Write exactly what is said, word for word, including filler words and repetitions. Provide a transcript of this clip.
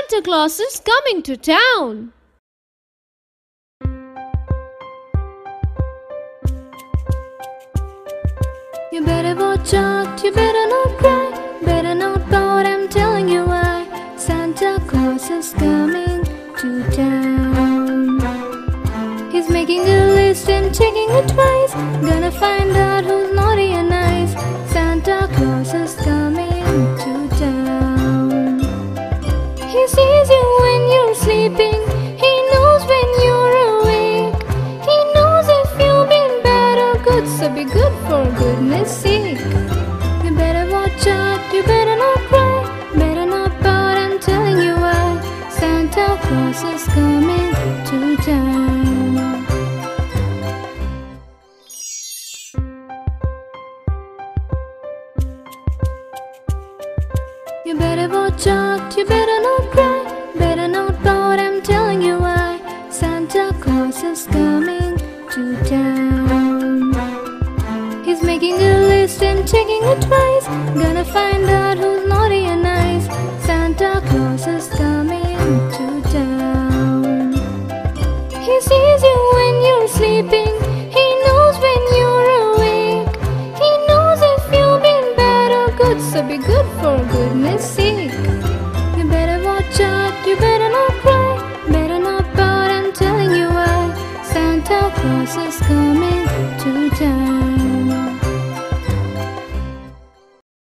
Santa Claus is coming to town. You better watch out, you better not cry, better not pout, I'm telling you why. Santa Claus is coming to town. He's making a list and checking it twice, gonna find out who's naughty and nice. Santa Claus is coming to town. He sees you when you're sleeping, he knows when you're awake. He knows if you've been bad or good, so be good for goodness sake. You better watch out, you better not cry, better not pout, I'm telling you why. Santa Claus is coming to town. You better watch out, you better not cry, better not pout, I'm telling you why. Santa Claus is coming to town. He's making a list and checking it twice, gonna find out who's naughty and nice. Santa Claus is coming to town. He sees you when you're sleeping, he knows when you're awake. He knows if you've been bad or good, so be good for goodness sake. You better watch out, you better not cry, better not pout, I'm telling you why. Santa Claus is coming